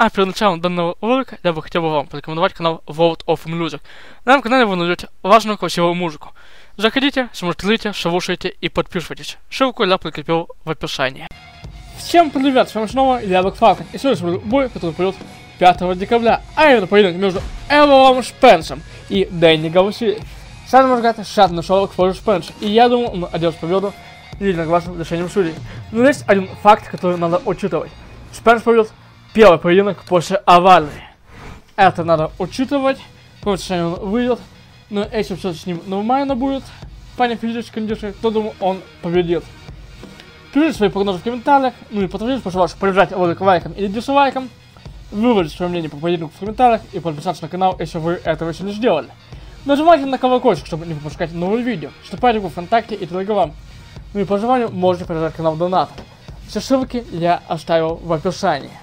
А перед началом данного ролика я бы хотел вам порекомендовать канал World of Music. На этом канале вы найдете важную красивую музыку. Заходите, смотрите, слушайте и подписывайтесь. Ссылку я прикрепил в описании. Всем привет, с вами снова я Black Falcon. И сегодня смотрю бой, который пройдет 5 декабря. А это поединок между Эрлом Спенсом и Дэнни Гарсией. Сам можно сказать, шат нашел к Фору Спенс. И я думаю, он одержит победу единогласным решением судей. Но есть один факт, который надо учитывать. Спенс победит первый поединок после аварии. Это надо учитывать. Какое решение он выйдет. Но если все с ним нормально будет, в плане физической кондиции, то думаю, он победит. Пишите свои прогнозы в комментариях. Ну и подтвердите, пожалуйста, поддержать ролик лайком или дизлайком. Выразить свое мнение по поединку в комментариях и подписаться на канал, если вы этого еще не сделали. Нажимайте на колокольчик, чтобы не пропускать новые видео. Вступайте в ВКонтакте и Телеграм. Ну и по желанию можете поддержать канал донатом. Все ссылки я оставил в описании.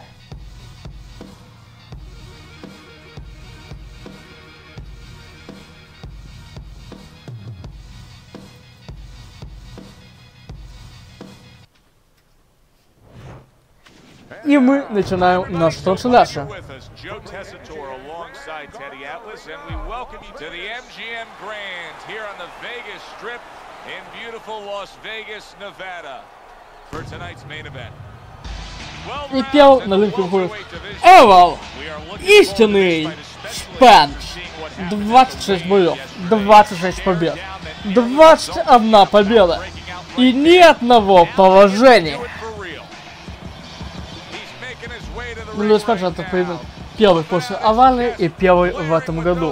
И мы начинаем нашу трансляцию. И пел на рынке выходит Эрл, истинный Спенс. 26 боев, 26 побед, 21 победа и ни одного поражения. Ну, Спенс это поединок первый после аварии и первый в этом году.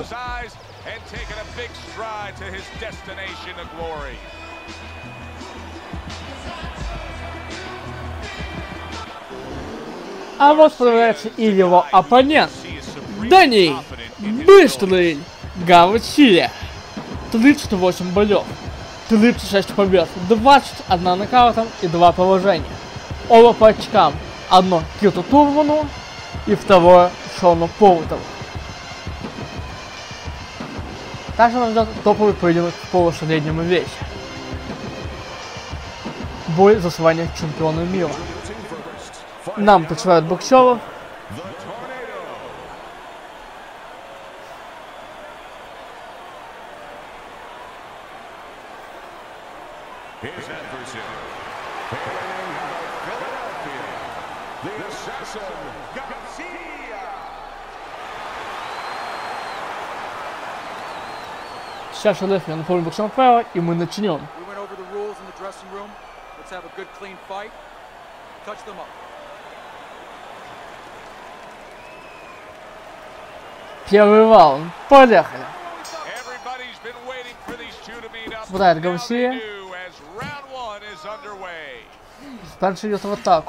А вот появляется и его оппонент. Дэнни Быстрый Гарсия. 38 боев, 36 побед, 21 нокаутом и 2 поражения. Оба по очкам. Одно Киту Турману и второе Шону Поултову. Также нас ждет топовый поединок в полусреднем весе. Бой за звание чемпиона мира. Нам присылают боксеров. Сейчас Лефи на поле боксера право, и мы начнем. Первый раунд. Поехали. Попадает Гарсия. Спенс идет в атаку.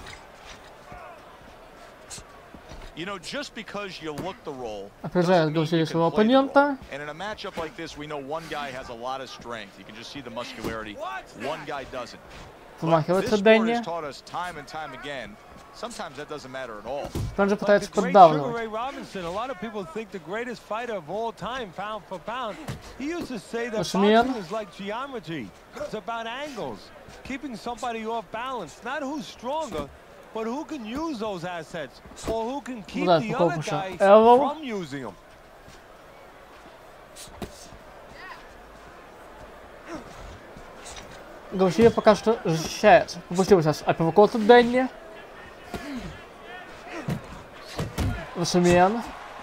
Опережает Гарсия своего оппонента. Замахивается Дэнни. Спенс же пытается поддавливать. Шмен. But who can use those assets, or who can keep the other guy from using them? Гарсия пока что защищается. Выпустил сейчас апперкот от Дэнни. Шмен.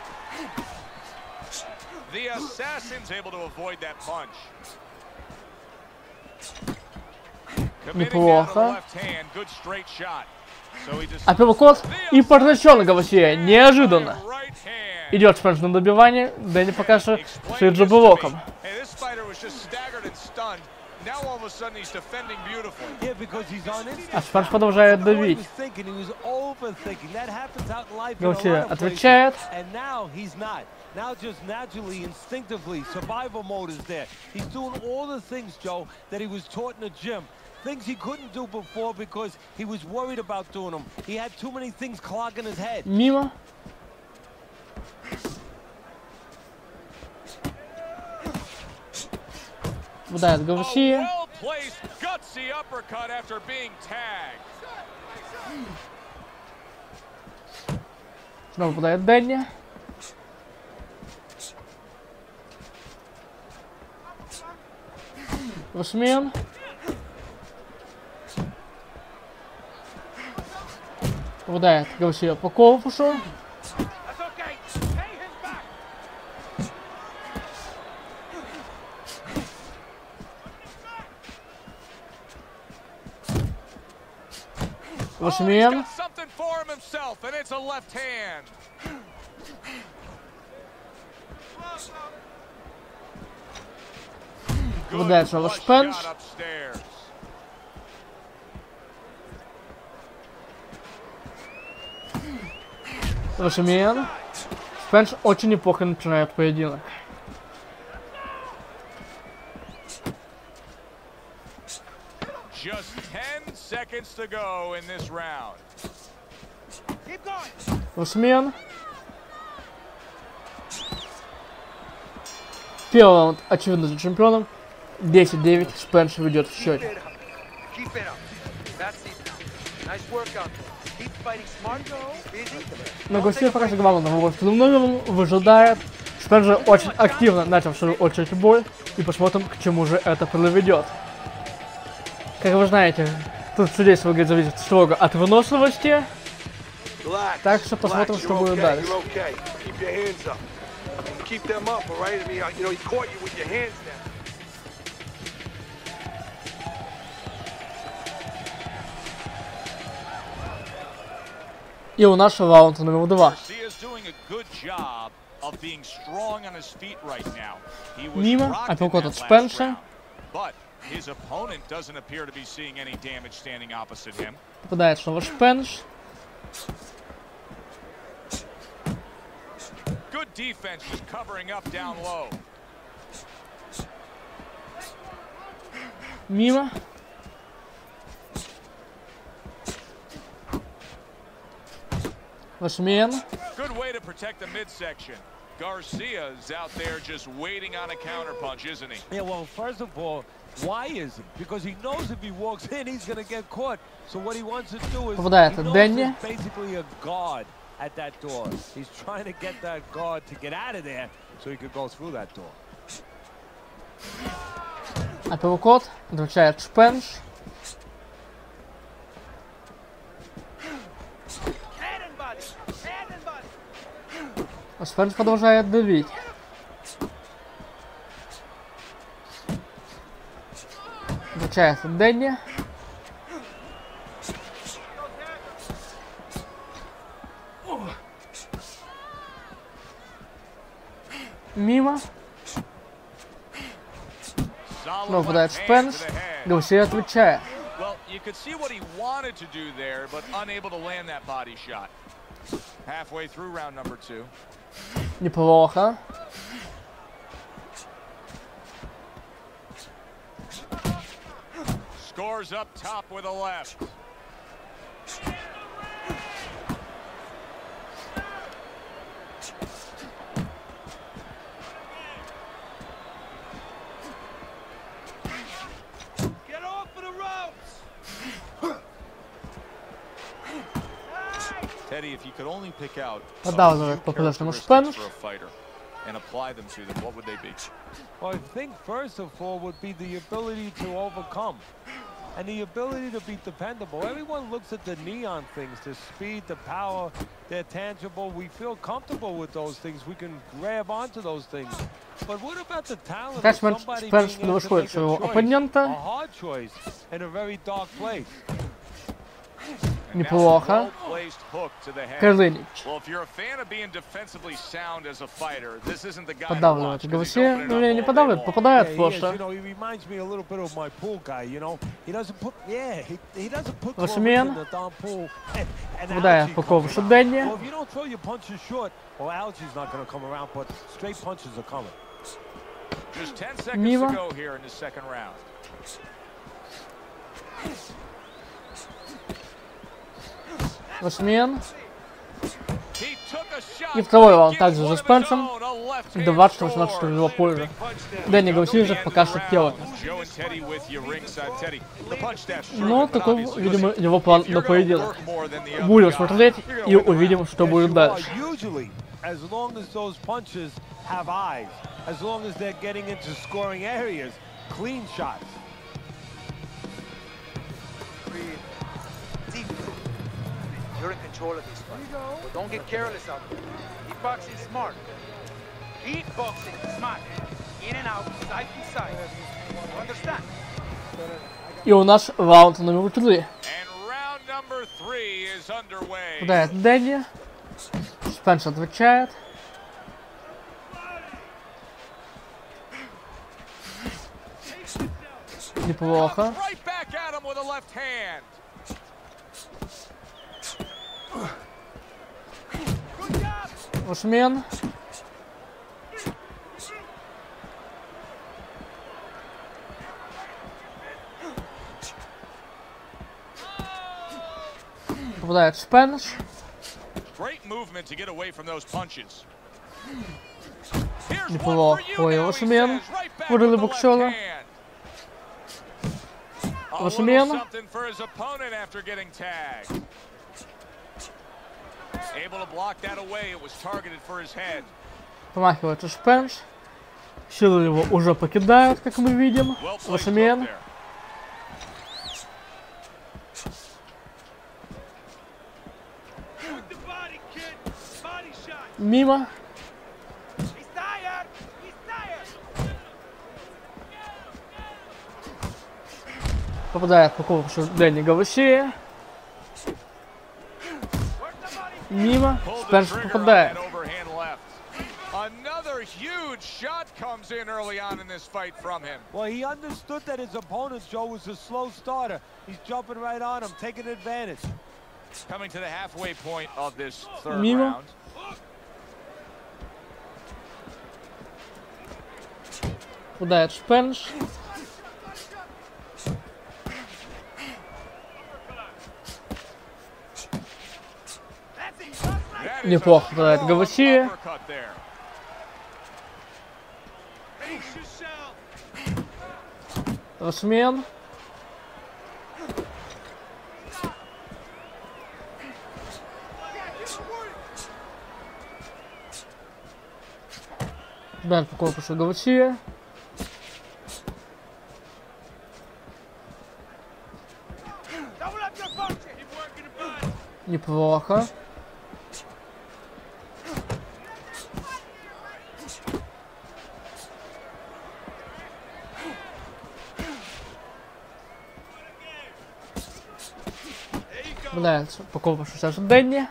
Неплохо. Апперкот и подвращен Гарсия. Неожиданно. Идет Спенс на добивание. Дэнни пока что стоит же блоком. А Спенс продолжает давить. Гарсия отвечает. Now just naturally, instinctively, survival mode is there. He's doing all the things, Joe, that he was taught in the gym. Things he couldn't do before because he was worried about doing them. He had too many things clogging his head. Мимо. Выдает Гарсия. Снова попадает Дэнни. Восьмин. Попадает Гарсия по корпусу. Восьмин. Попадает снова Спенс. Восьмин. Спенс очень неплохо начинает поединок. Восьмин. Первый раунд очевидно за чемпионом. 10-9. Спенс ведет в счете. Но Гарсия пока что главным вторым номером выжидает. Спенс же очень активно начал в свою очередь бой. И посмотрим, к чему же это приведет. Как вы знаете, тут судейство зависит строго от выносливости. Так что посмотрим, что будет дальше. И у нас раунд номер 2. Мимо, апперкот от Спенса. Попадает снова Спенс. Мимо. Восьмин. Garcia's out there just waiting on a counterpunch, isn't he? Yeah, well, first of all, why is he? Because he knows if he walks in, he's going to get caught. So what he wants to do is, he knows there's basically a guard at that door. He's trying to get that guard to get out of there so he could go through that door. Апперкот отвечает Спенс. Спенс продолжает давить. Получается Дэнни. Мимо. Снова попадает Спенс. Гарсия отвечает. Неплохо. Scores up top with a left. Get off of the ropes. Teddy, if you could only pick out Продолжает по-прежнему Спенс. and apply them to them, what would they be? Well, I think first of all would be the ability to overcome and the ability to be dependable. Everyone looks at the neon things, the speed, the power, they're tangible. We feel comfortable with those things. We can grab onto those things. But what about the talent of somebody being able to make a hard choice in a very dark place? Неплохо. Карлинич. Подавливает Гарсия. Ну, не подавливает, попадает просто. Восьмин. Попадает по ковшу Дэнни. Мимо. Восьмин. И второй раунд также за Спенсом. 20-18 в его пользу. Дэнни Гарсия же пока что первый. Но такой, видимо, его план на поединок. Будем смотреть и увидим, что будет дальше. You're in control of this fight. But don't get careless out there. Keep boxing smart. Keep boxing smart. In and out, side to side. You understand? И у нас раунд номер 3. Ударяет Дэнни. Спенс отвечает. Неплохо. Ушмен. Попадает Спенс. Неплохой Ушмен. Вырыли боксера. Ушмен. Помахивается Спенс. Силы его уже покидают, как мы видим. Ушмен. Мимо. Попадает по корпусу Дэнни Гарсия. Мимо. Спенс попадает. Another huge shot comes in early on in this fight from him. Well, he understood that his opponent, Joe, was a slow starter. He's jumping right on him, taking advantage. Coming to the halfway point of this third Mimo. round. Попадает Спенс. Неплохо попадает Гарсия. Ушмен. Дальше по корпусу Гарсия. Неплохо. Нравится по корпусу сейчас Дэнни.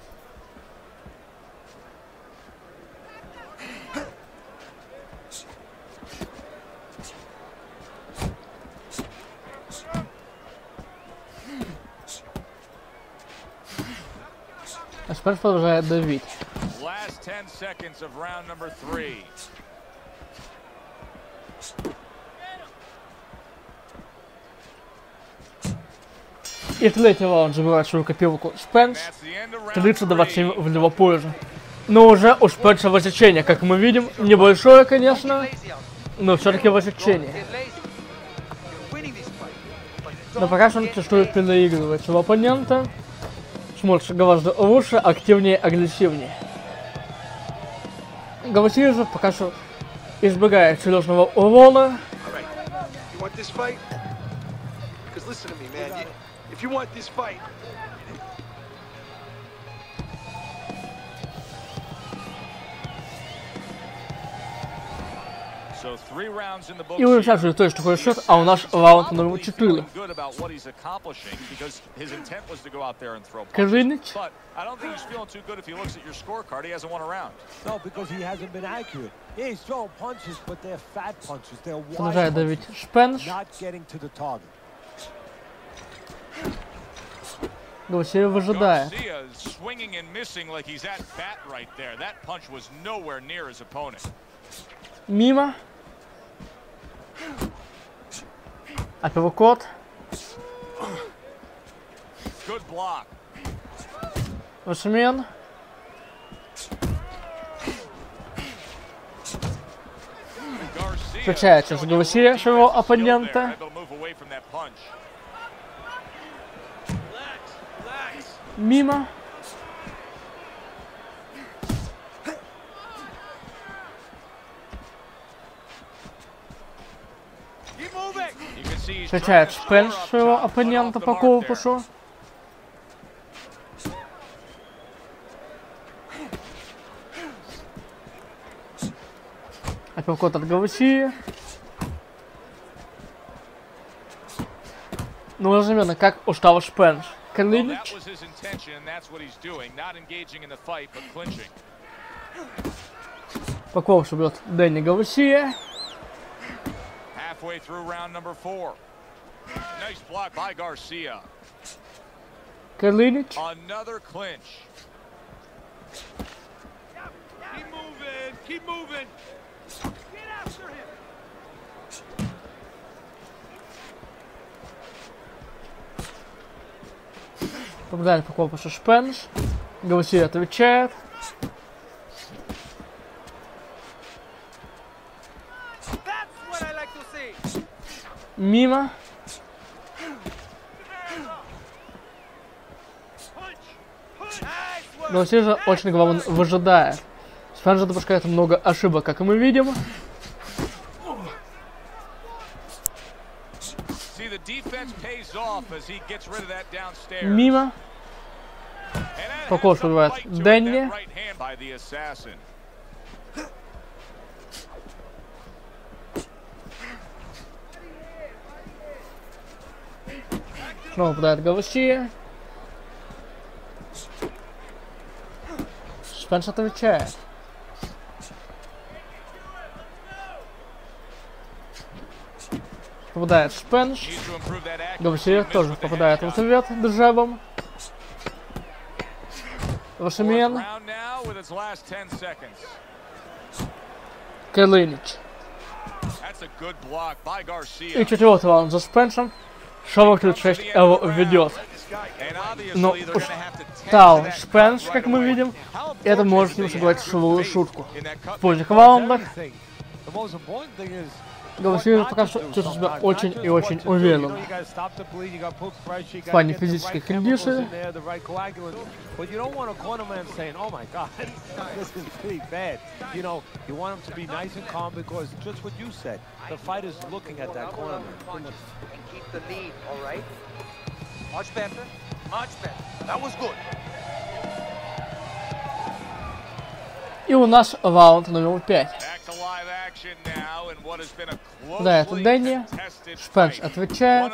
А Спенс продолжает давить. И третий раунд забирает свою копилку Спенс. 30-27 в его пользу. Но уже у Спенса высечение, как мы видим. Небольшое, конечно, но все-таки высечение. Но пока что он чувствует переигрывает своего оппонента. Смотрится гораздо лучше, активнее, агрессивнее. Гарсия же пока что избегает серьезного урона. If you want this fight, и уже сейчас же точно такой счет, а у нас раунд номер 4. Казинич. Продолжает давить Спенс. Гарсия выжидает. Мимо. Апперкот. Ушмен. Встречается с Гарсия своего оппонента. Мимо. Встречает Шпенс своего оппонента по корпусу. Апперкот от Гарсии. Ну, разуменно, как устал Шпенс. Карлинич. По корпусу бьет Дэнни Гарсия. Halfway through round number 4. Nice block by Garcia. Карлинич. Another clinch. Keep moving, keep moving. Get after him. Попадает по корпусу Шпенс. Гарсия отвечает. Мимо. Но все же очень главное выжидает. Шпенс же допускает много ошибок, как и мы видим. Мимо. По корпусу убивает Дэнни. Снова попадает Гарсия. Шпенс отвечает. Попадает Шпенс. Гарсия тоже попадает в ответ джебом. Вашимен. Карлинич. И четвертый раунд за Шпенсом. Шоу 36 Эво ведет. Но устал Шпенс, как мы видим. И это может не сыграть шоу шутку. В поздних раундах Гарсия пока что чувствует себя очень и очень уверенно. В плане физических кондиций. И у нас раунд номер 5. Да, это Дэнни. Шпенс отвечает.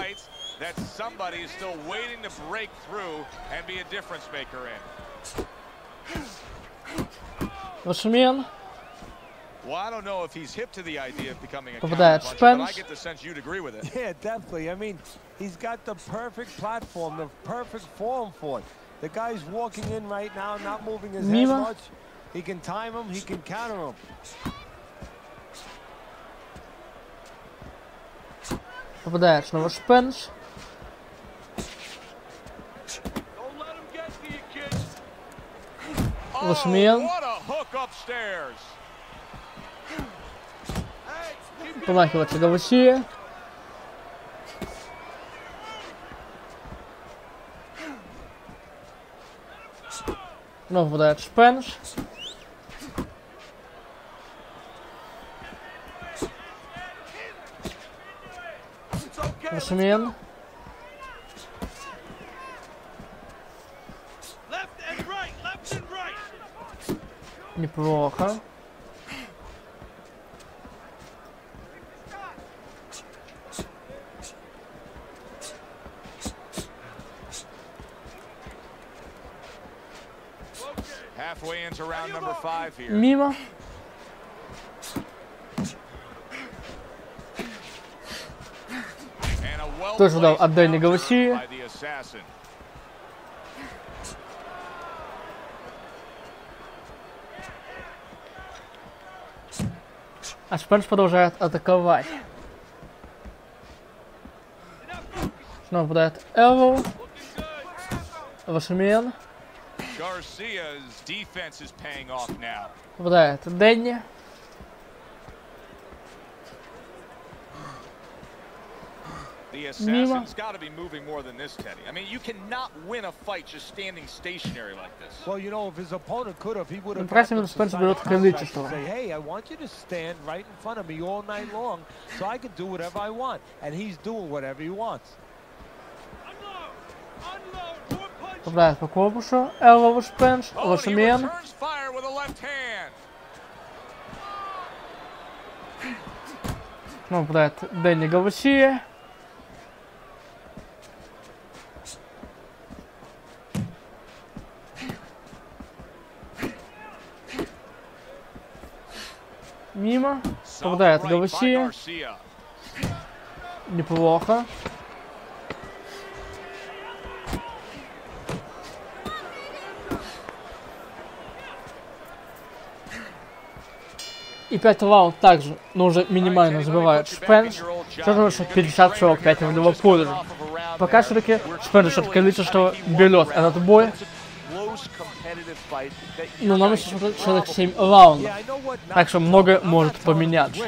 Вашимен. Попадает Шпенс. Yeah, definitely. I mean, he's got the perfect platform, the perfect form for it. The guy's walking in right now, not moving his head much. He can time him, he can counter him. Попадает снова Шпенс. Вашимен. Помахивается Гарсия. Снова попадает Шпенс. Вашимен. Неплохо. Мимо. Тоже дал от Дэнни Гарсии. А Шпенс продолжает атаковать. Снова попадает Эво. Вашимен. Garcia's defense is paying off now. Попадает Дэнни. The assassin's got to be moving more than this, Teddy. I mean, you cannot win a fight just standing stationary like this. Well, you know, if his opponent could have, he would have. Say, hey, I want you to stand right in front of me all night long, so I can do whatever I want, and he's doing whatever he wants. Попадает по корпусу. Elbow punch. Лошамен. Снова попадает Дэнни Гарсия. Мимо. Попадает Гарсия. Неплохо. И 5 раунд также, но уже минимально забивает Шпенш. Что же лучше 50-45 в него пользу. Пока все-таки Шпенш от количества берет этот бой. Но нам еще целых 7 раундов. Так что многое может поменяться.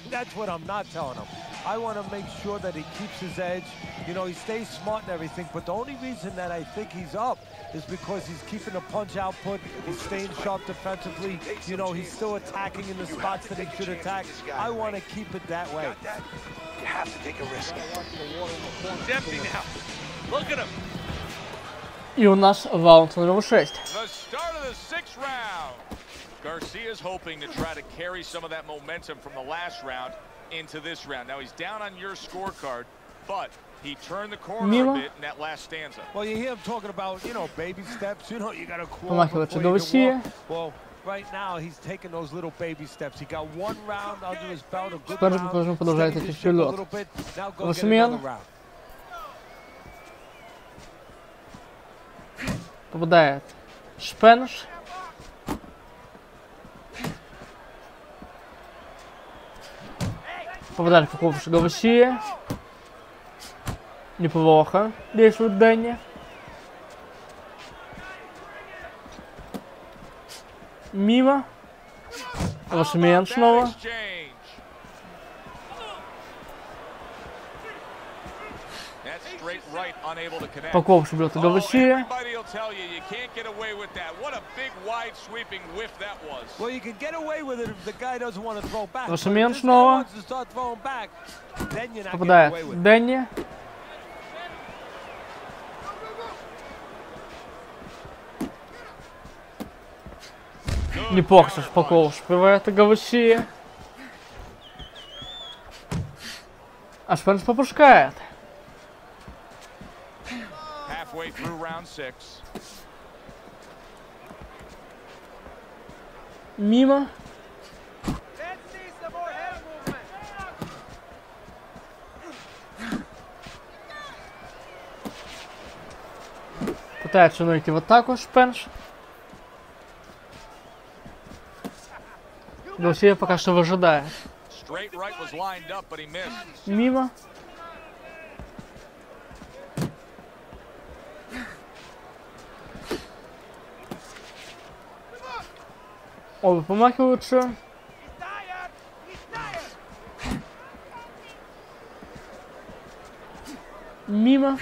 I want to make sure that he keeps his edge. You know, he stays smart and everything, but the only reason that I think he's up is because he's keeping the punch output, he's staying sharp defensively, you know, he's still attacking in the spots that he should attack. I want to keep it that way. You have to take a risk. It's empty now. Look at him. И у нас раунд номер 6. The start of the 6th round. Garcia's hoping to try to carry some of that momentum from the last round into this round. Now he's down on your scorecard, but he turned the corner a bit in that last stanza. Well, you hear him talking about, you know, baby steps. You know, you got to crawl before you can walk. Well, right now he's taking those little baby steps. He got one round under his belt, a good round. Продолжает идти вперед. Лошамен. Попадает Шпенш. Попадали по корпусу Гарсия. Неплохо действует Дэнни. Мимо. Лошамен снова. По корпусу бьет Гарсия. Лошамен снова. Попадает Дэнни. Неплохо, что по корпусу пробивает Гарсия. А Шпенш попускает. Мимо. Пытается найти в атаку Шпенш. Гарсия пока что выжидает. Мимо. Оба помахиваются. Мимо.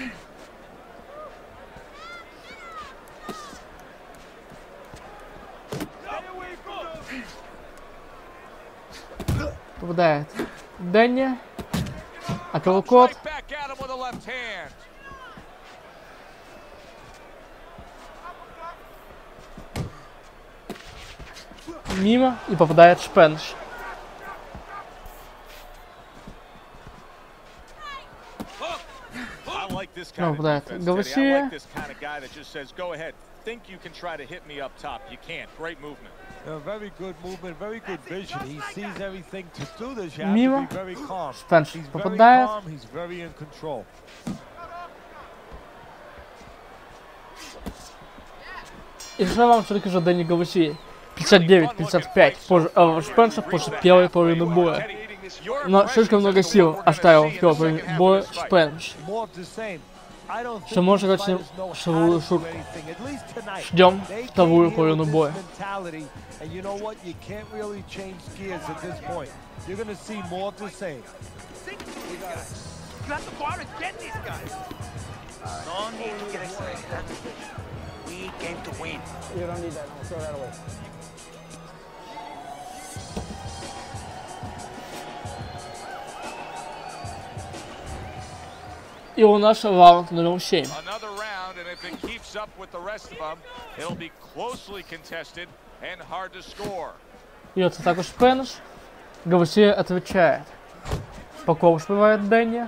Попадает Дэнни. Апперкот. Мимо и попадает Шпенш. Ну, попадает Гарсия. Мимо. Шпенш попадает. И что вам все-таки же Дэнни Гарсия? 59-55 позже Шпенша после первой половины боя. Но слишком много сил оставил в первой половине боя Шпенш. Что можно играть с ним шевую шутку. Ждем вторую половину боя. И у нас раунд номер 7. Бьется також Спенш. Гарсия отвечает. Покол успевает Дэнни.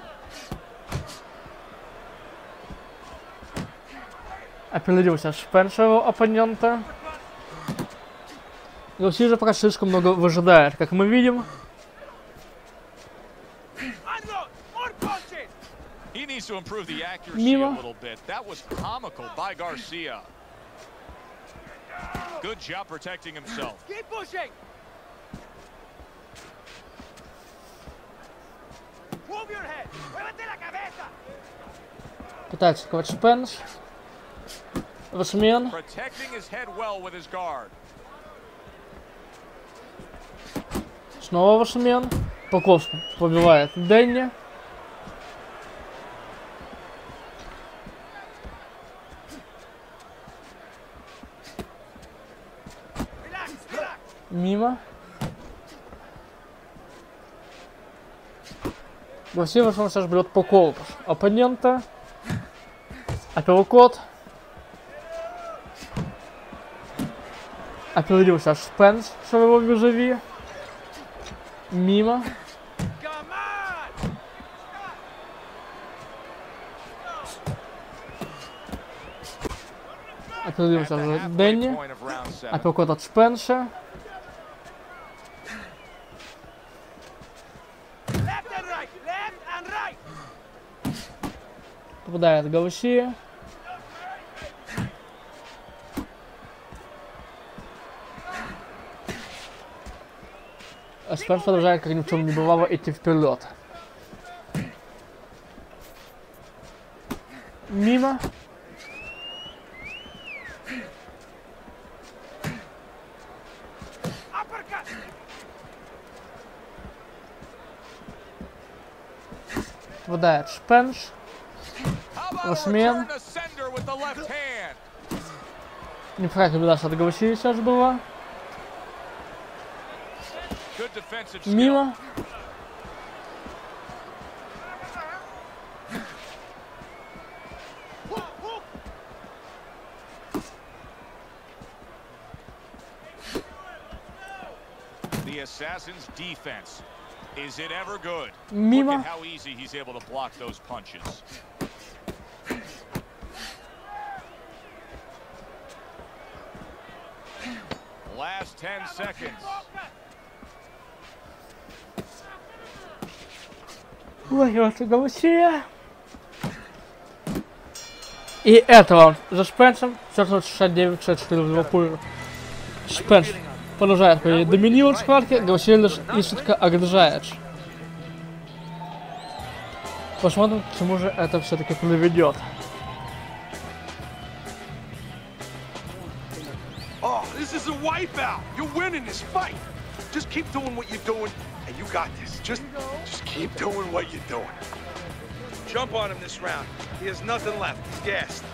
Апеллировался Спеншеру оппонента. Гарсия же пока слишком много выжидает, как мы видим. He needs to improve the accuracy Мимо. a little bit. That was comical by Garcia. Good job protecting himself. Keep pushing. Move your head. Muévete la cabeza. Пытается ковать Спенш. Восьмен. Protecting his head well with his guard. Снова Восьмен. Покол побивает Дэнни. Мимо. Гарсия в сейчас берет по колу оппонента. Апперкот. Апеллировался Спенш своего визави. Мимо. Апеллировался Дэнни. Апперкот от Спенша. Попадает Гарсия. А Спенш продолжает, как ни в чем не бывало, идти вперед. Мимо. Попадает Спенш. Восьмен. Неправильно передача от Гарсии сейчас была. Мимо. The assassin's defense. Is it ever good? Мимо. Look at how easy he's able to block those punches. Last 10 seconds. Ловится Гарсия. И это вам за Спенсом. 469-64 в Ливерпуле. Спенс продолжает доминировать в схватке. Гарсия лишь изредка огрызает. Посмотрим, к чему же это все-таки приведет. Oh, this is a wipeout. You're winning this fight. Just keep doing what you're doing, and you got this. Just keep doing what you're doing. Jump on him this round. He has nothing left. He's gassed.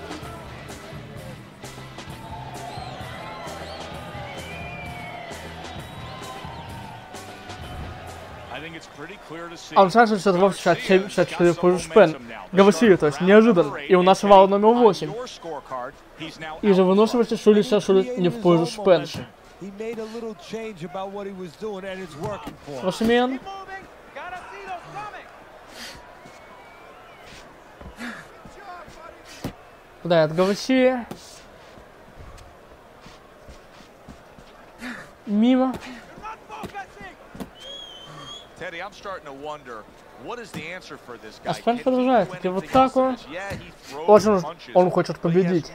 Аутсайдер 62-64 в пользу Спен. Гарсия, то есть неожиданно. И у нас вал номер 8. И же выносливости шули не в пользу Спенша. Восьмен. Попадает Гарсия. Мимо. А Спенш продолжает идти в атаку. Очень он хочет победить.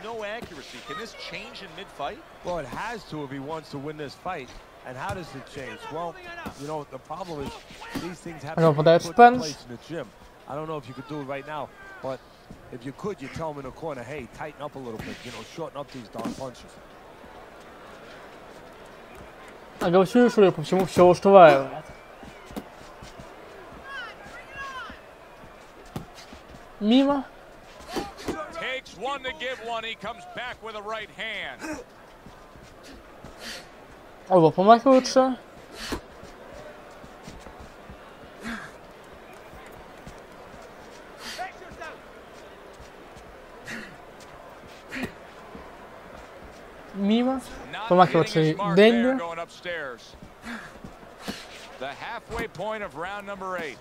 if you could, you tell him in the corner, hey, tighten up a little bit, you know, shorten up these darn punches. А Гарсию, судя по всему, все устраивает. Мимо. Takes one to give one. He comes back with a right hand. Оба помахиваются. Мимо. Помахивается и Дэнни. The halfway point of round number 8.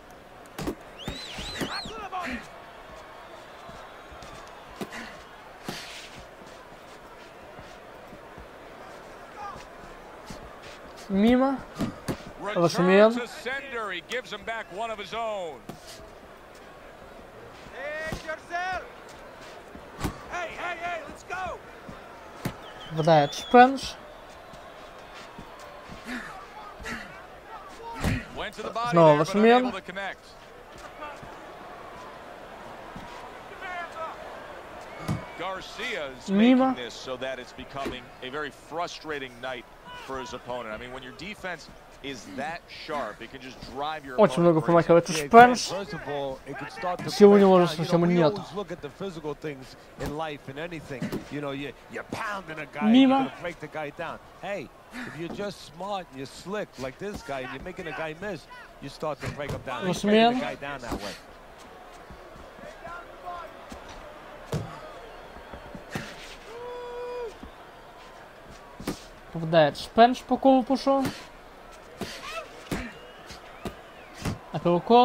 Мимо. Вашумел. He gives him back one of his own. Hey, let's go. Попадает Спенс. Снова Вашумел. Garcia's Мимо. making this so that it's becoming a very frustrating night for his opponent. I mean, when your defense is that sharp, it can just drive your Очень много opponent помахивается crazy. Спенс. First of all, it could start to Сил у break него down. уже совсем We нет. always look at the physical things in life and anything. You know, you're pounding a guy, Мимо. you're gonna break the guy down. Hey, if you're just smart and you're slick like this guy, and you're making a guy miss, you start to break him down. You're breaking the guy down that way. Попадает Спенс по корпусу. Апперкот.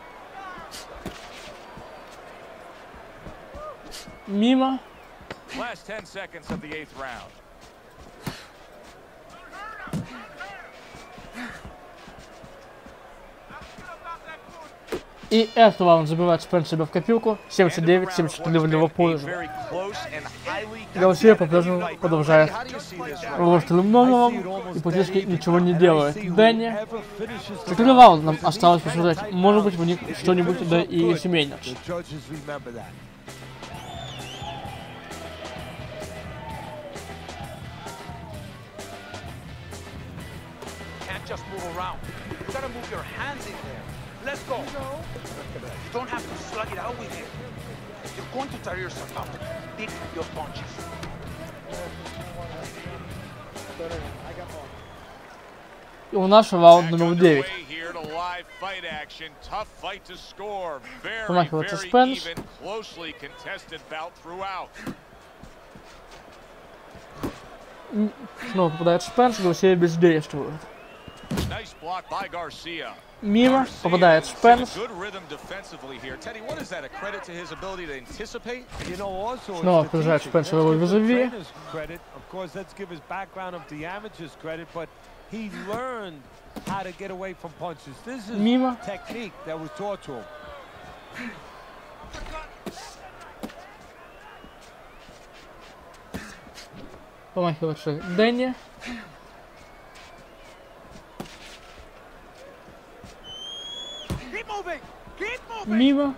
Мимо. Last 10 seconds of the 8th round. И этот раунд забивает Спенс себе в копилку. 79-74 в Ливерпуле. Гарсия по-прежнему продолжает выстрелом номером и практически ничего не делает. Дэнни. 4 раунда нам осталось посмотреть. Может быть, в них что-нибудь да и изменится. Can't just move around. You gotta move your hands in there. Let's go. You don't have to slug it out with him. You're going to tire yourself out. Pick your punches. И у нас раунд номер 9. Помахивается Спенс. Снова попадает Спенс, Гарсия бездействует. Мимо, попадает Спенс. Снова приезжает Спенс в его визави. Мимо. Помахивается Дэнни. Мимо.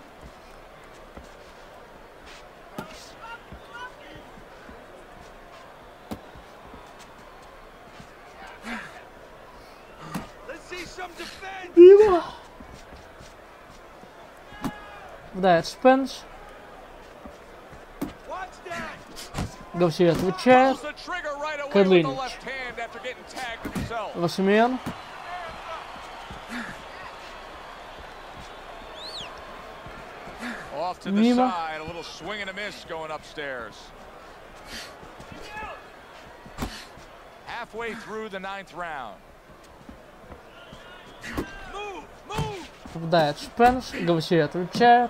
Мимо. Попадает Спенс. Гарсия отвечает. Кадлинич. Вашумел. Мимо. Попадает Спенс. Гарсия отвечает.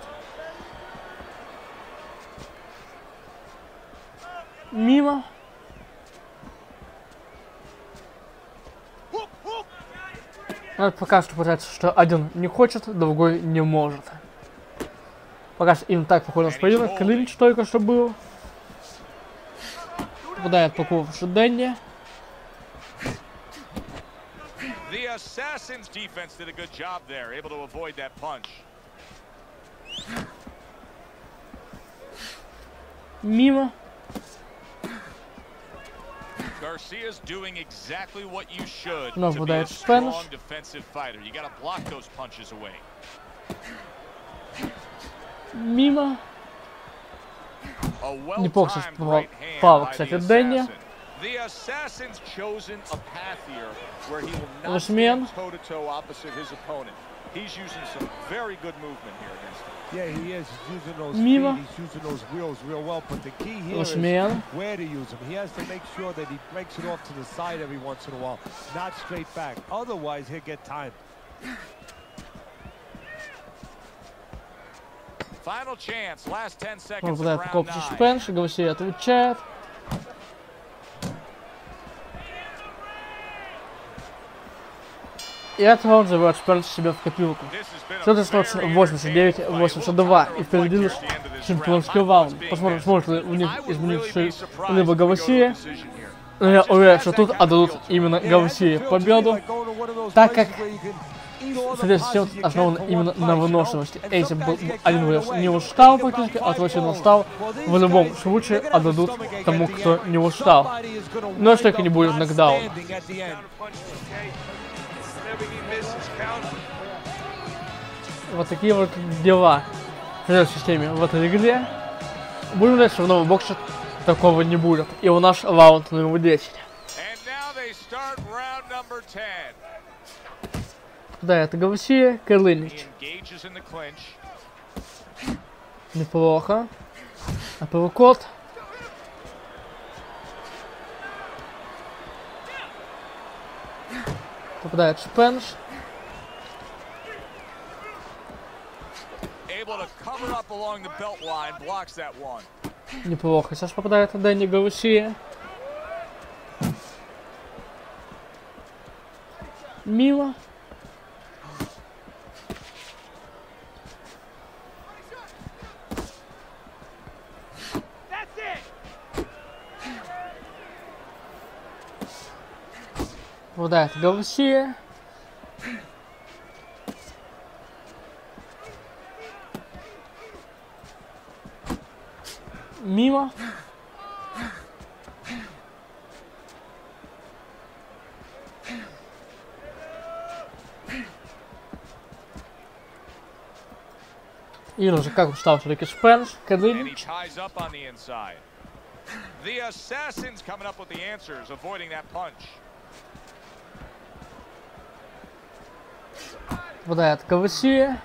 Мимо. Но это пока что пытается, что один не хочет, другой не может. Пока что им так похоже поединок. Клинч только что был. Попадает по корпусу Дэнни. Мимо. Garcia's doing exactly what you should Но to be a попадает в strong спэнш. defensive fighter. You got to block those punches away. Мимо. A Неплохо well-timed попал right hand пал, by кстати, the Дэнни. assassin. The assassin's chosen a path here where he will not Лошмен. stand toe-to-toe opposite his opponent. He's using some very good movement here against him. Yeah, he is. He's using those Мимо. feet. He's using those wheels real well. But the key here is Лошмен. where to use them. He has to make sure that he breaks it off to the side every once in a while, not straight back. Otherwise, he'll get timed. Final chance, last 10 Он seconds of попадает по round копчу 9. Шпенш. Гарсия отвечает. И этого он забивает Шпенш себе в копилку. Счет остается 89-82. И впереди лишь чемпионский раунд. Посмотрим, сможет ли у них изменить либо Гарсия. Но я уверен, что тут отдадут именно Гарсии победу, так как система основана именно на выносливости. Если бы один вес не устал практически, а второй сильно устал, в любом случае отдадут тому, кто не устал. Но если только не будет нокдауна. Вот такие вот дела в системе в этой игре. Будем надеяться, что в новом боксе такого не будет. И у нас раунд номер 10. Да, это Гарсия, Калинич. Неплохо. Апперкот. Попадает Шпенш. Неплохо. Сейчас попадает Дэнни Гарсия. Мимо. Попадает Гарсия. Мимо. И уже как устал все-таки Шпенш, Калинич. Попадает Гарсия.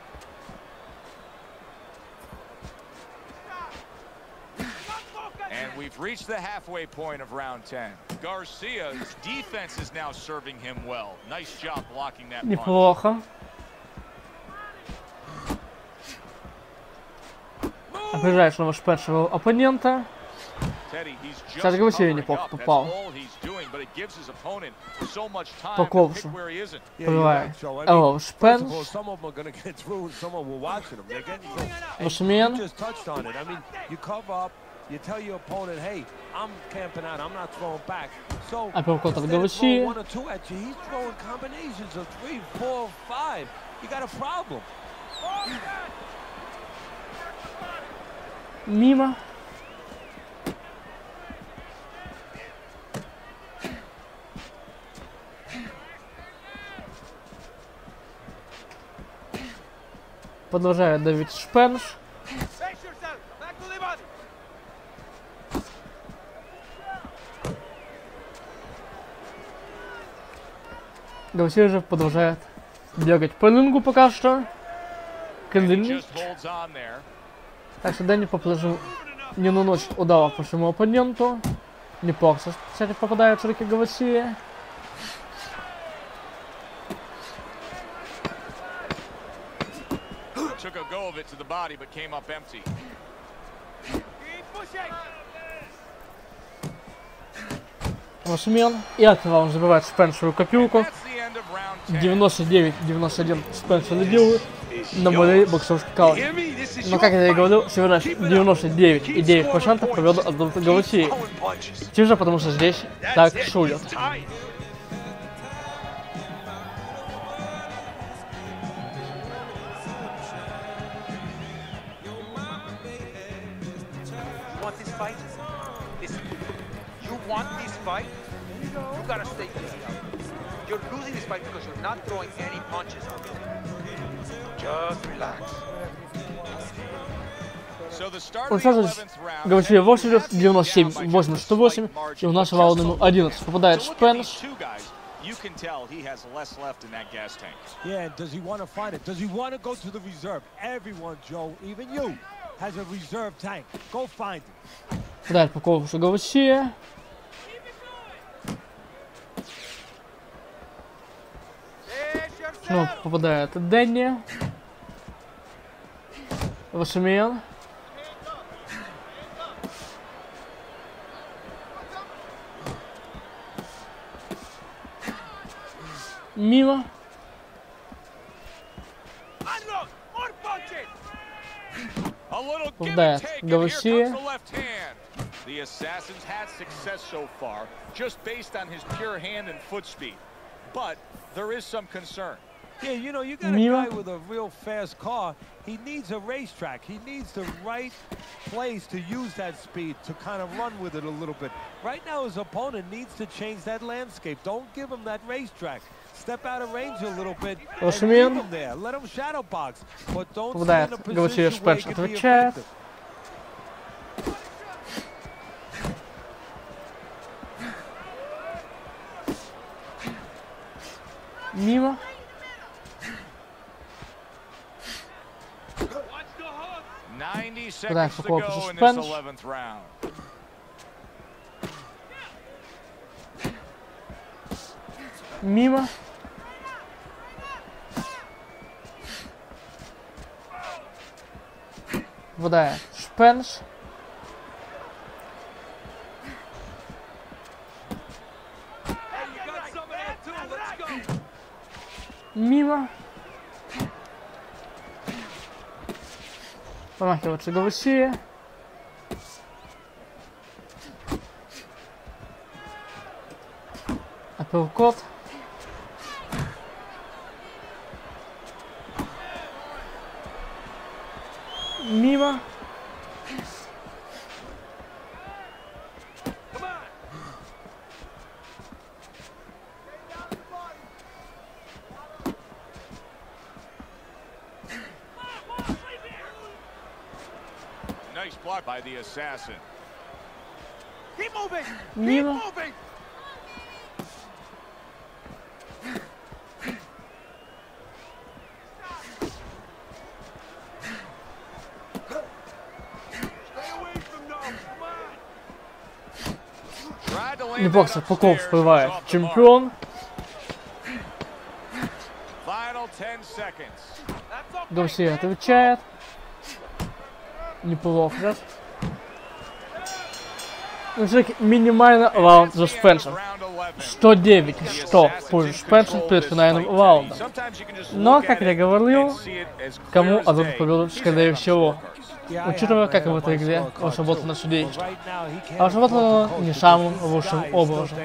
We've reached the halfway point of round 10. Garcia's defense is now serving him well. Nice job blocking that punch. Неплохо. Опережаешь нового Шпеншевого оппонента. Сейчас Гарсия неплохо попал. По ковшу. Пробивает. О, Шпенш. Лошмен. You tell your opponent, hey, I'm camping out, I'm not throwing back. So, Апперкот от Гарсии. one or two at you, he's throwing combinations of 3, 4, 5. You got a problem. Мимо. Продолжает давить Шпенш. Гарсия же продолжает бегать по рингу пока что. Калинич. Так что Дэнни положил не наносит удара по своему оппоненту. Неплохо, кстати, попадает в руки Гарсия. Лошмен. И от этого он забивает Шпеншевую копилку. 99-91 Шпеншер лидирует на более боксерской каузе. Но, как я и говорил, всего лишь 99,9% победу отдадут Гарсии. Чисто потому, что здесь так шулят. want this fight, you gotta stay easy out there. You're losing this fight because you're not throwing any punches out there. Just relax. Уничтожить Гарсия 97-88, и у нас вал номер 11. Попадает Шпенш. You can tell he has less left in that gas tank. Yeah, does he want to find it? Does he want to go to the reserve? Everyone, Joe, even you, has a reserve tank. Go find it. Попадает по корпусу Гарсия. Снова попадает Дэнни. Вашимен. Мимо. Попадает Гарсия. The Assassin's had success so far, just based on his pure hand and foot speed. But there is some concern. Yeah, you know, you got a guy with a real fast car. He needs a racetrack. He needs the right place to use that speed to kind of run with it a little bit. Right now, his opponent needs to change that landscape. Don't give him that racetrack. Step out of range a little bit and leave him there. Let him shadow box, but don't stay in a position where he can be effective. Мимо. Seconds to go in this 11th round. Мимо. Попадает Шпенш. Мимо. Помахивается Гарсия. Апперкот. Мимо. Nice block by the assassin. Keep moving. Мимо. Keep moving. Не боксер, Пуков всплывает. Чемпион. Гарсия отвечает. Неплохо. Минимально раунд за Шпеншем. 109-100 в пользу Шпенша перед финальным раундом. Но, как я говорил, кому один победит, скорее всего. Учитывая, как в этой игре разработано на судей. А разработано не самым лучшим образом.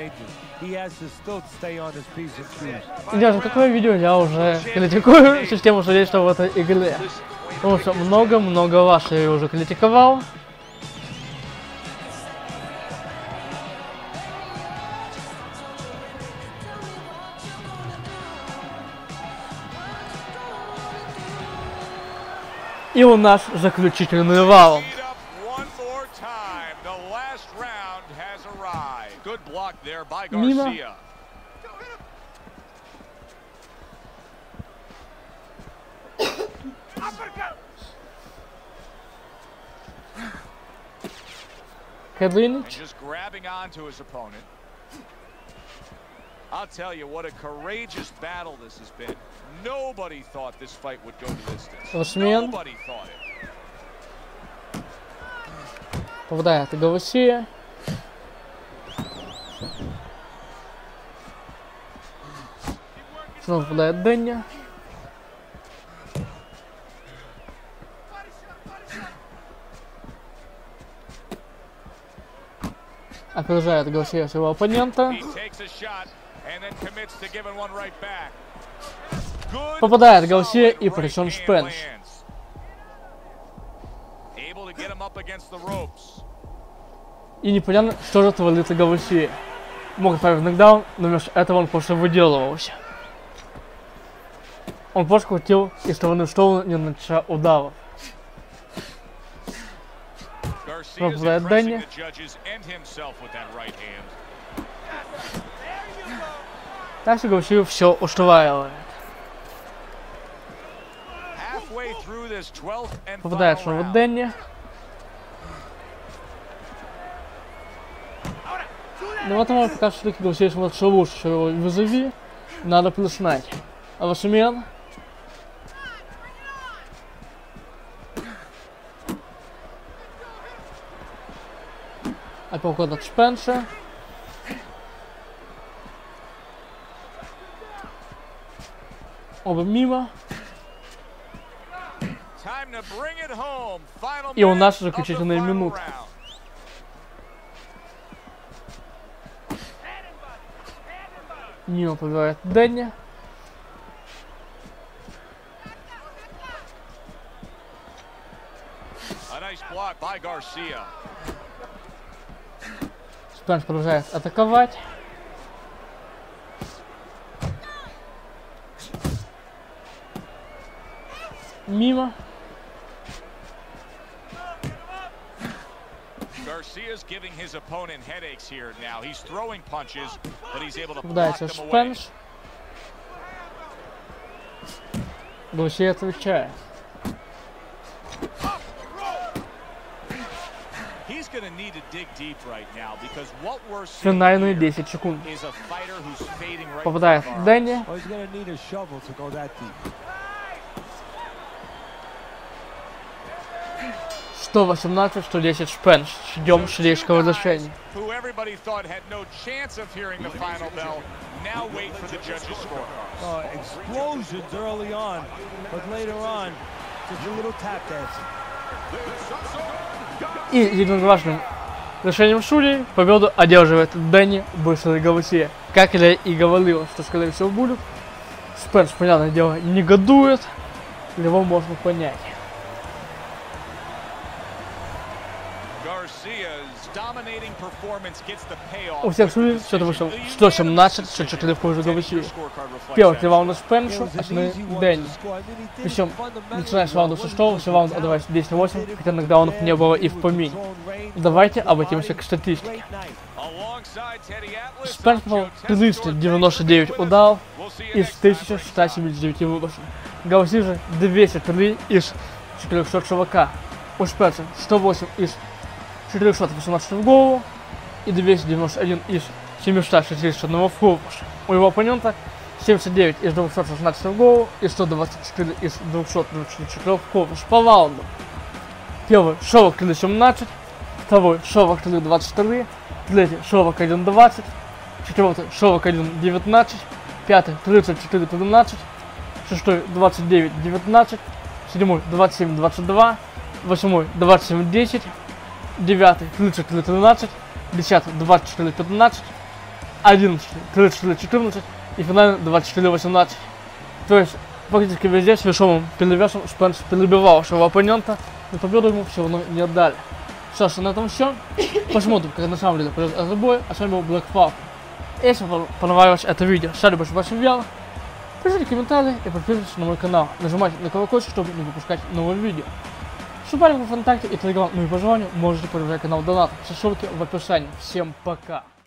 И даже какое видео я уже критикую систему судейства в этой игре. Потому что много раз я ее уже критиковал. И у нас заключительный раунд. Мимо. Кадринич. I'll tell you what a courageous battle this has been. Nobody thought this fight would go to this distance. Nobody thought it. Попадает Гарсия. Снова попадает Дэнни. Опережает Гарсия своего оппонента. Попадает Гарсия и причем Шпенш. И непонятно, что же творится Гарсия. Мог отправить нокдаун, но вместо этого он просто выделывался. Он просто крутил из стороны в сторону, не нанося ударов. Попадает Дэнни. Так что Гарсию все устраивает. Попадает снова Дэнни. Но в этом пока что таки Гарсия смотрится лучше, чем его визави. Надо плюснать. А Восьмен. Опять от Спенса. Оба мимо. И у нас заключительные минуты. Мимо побивает Дэнни. Спенс продолжает атаковать. Мимо. Попадается Спенс. Гарсия отвечает. Финальные 10 секунд. Попадает Дэнни. 118, 110 Спенс. Ждем шлейшего разрешения. И единогласным решением судей победу одерживает Дэнни быстрый Гарсия. Как я и говорил, что скорее всего будет. Спенс, понятное дело, негодует. Его можно понять. У всех судей счет вышел 117-64 в пользу Гарсии. Первый раунд Спенсу, остальные Дэнни. Причем, начиная с раунда 6, все раунды отдавались 10-8, хотя нокдаунов не было и в помине. Давайте обратимся к статистике. Спенс попал 399 ударов из 1179 выбросов. Гарсия же 203 из 440. У Спенса 108 из 418 в голову и 291 из 761 в корпус. У его оппонента 79 из 216 в голову и 124 из 224 в корпус по раунду. Первый 43-17, второй 43-22, третий 41-20, четвертый 41-19, пятый 34-13, шестой 29-19, седьмой 27-22, восьмой 27-10, 9 34-13, 10 24-15, 11 34-14 и финально 24-18. То есть практически везде с весомым перевесом Спенс перебивал своего оппонента, но победу ему все равно не отдали. Что ж, на этом все. Посмотрим, как на самом деле пойдет этот бой. А с вами был Black Falcon. Если вам понравилось это видео, ставьте большой вверх, пишите комментарии и подписывайтесь на мой канал. Нажимайте на колокольчик, чтобы не выпускать новые видео. Вступайте в ВКонтакте и Телеграм, ну и по желанию можете поддержать канал донатом. Все ссылки в описании. Всем пока!